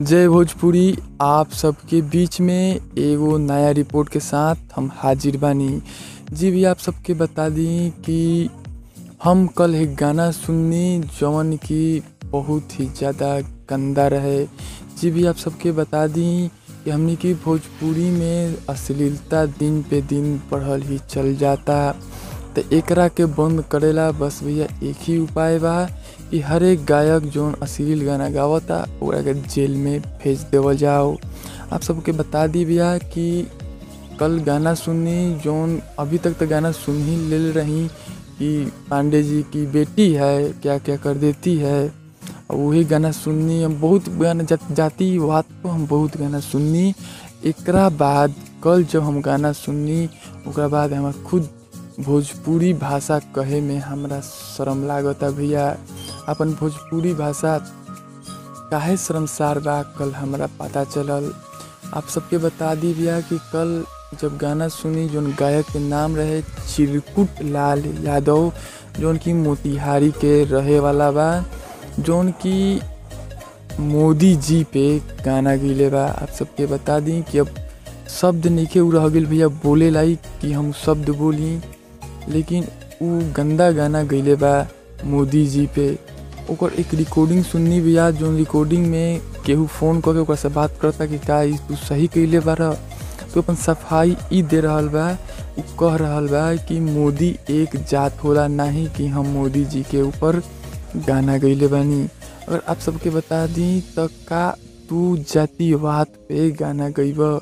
जय भोजपुरी। आप सबके बीच में एगो नया रिपोर्ट के साथ हम हाजिर बानी। जी भी आप सबके बता दी कि हम कल एक गाना सुननी जौन की बहुत ही ज़्यादा गंदा रहे। जी भी आप सबके बता दी कि हमनी की भोजपुरी में अश्लीलता दिन पे दिन बढ़ल ही चल जाता। तो एकरा के बंद करेला बस भैया एक ही उपाय बा कि हर एक गायक जौन अश्लील गाना गावता ओकरा के जेल में भेज देवल जाओ। आप सबके बता दी भैया कि कल गाना सुननी जौन अभी तक तो गाना सुन ही ले रही कि पांडे जी की बेटी है क्या क्या कर देती है। और वही गाना सुननी हम बहुत गाना जाती बात को हम बहुत गाना सुननी। एकरा बाद कल जब हम गाना सुननी ओकरा बाद हम खुद भोजपुरी भाषा कहे में हमरा शर्म लागता भैया। अपन भोजपुरी भाषा काहे शर्मसार बा कल हमरा पता चलल। आप सबके बता दी भैया कि कल जब गाना सुनी जोन गायक के नाम रहे चिरकुट लाल यादव जोन की मोतिहारी के रहे वाला बा, जोन की मोदी जी पे गाना गईले बा। आप सबके बता दी कि अब शब्द नइखे उ रह गेल भैया बोले लाई कि हम शब्द बोली, लेकिन उ गंदा गाना गईले बा मोदी जी पे। ओकर एक रिकॉर्डिंग सुननी भैया जोन रिकॉर्डिंग में केहू फ़ोन करके ओकरा से बात करता कि का तू सही कइले बारा, तो अपन सफाई ई दे रहल बा। उ कह रहल बा कि मोदी एक जात होला, नहीं कि हम मोदी जी के ऊपर गाना गईले बानी। अगर आप सबके बता दी तो का तू जातिवाद पे गाना गईब।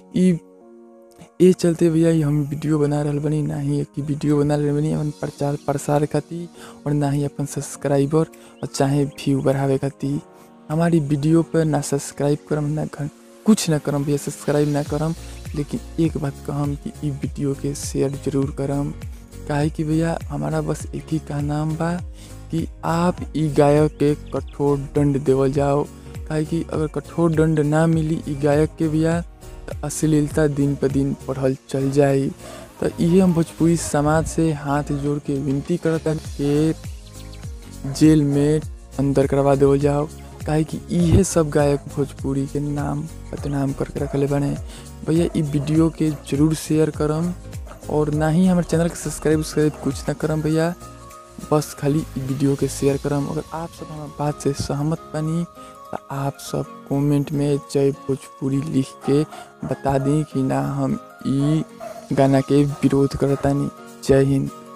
ये चलते भैया हम वीडियो बना रहल बनी, ना ही एक वीडियो बना रहल बनी अपन प्रचार प्रसार खातिर, और ना ही अपन सब्सक्राइबर और चाहे व्यू बढ़ावे खातिर। हमारी वीडियो पर ना सब्सक्राइब करम ना कुछ ना करम भैया, सब्सक्राइब ना करम, लेकिन एक बात कहम कि ई वीडियो के शेयर जरूर करम। काहे कि भैया हमारा बस एक ही का नाम बा कि आप ई गायक के कठोर दंड देवल जाओ। काहे कि अगर कठोर दंड ना मिली ई गायक के भैया तो अश्लीलता दिन पर दिन बढ़ल चल जाई। तो ये हम भोजपुरी समाज से हाथ जोड़ के विनती करता कि जेल में अंदर करवा देवल जाओ। काहे कि इहे सब गायक भोजपुरी के नाम बदनाम करके रखले बने। भैया ई वीडियो के जरूर शेयर करम, और ना ही हमारे चैनल के सब्सक्राइब कुछ ना करम भैया, बस खाली वीडियो के शेयर करम। अगर आप सब हमारे बात से सहमत बनी तो आप सब कमेंट में जय भोजपुरी लिख के बता दें कि ना हम ई गाना के विरोध करतानी। जय हिंद।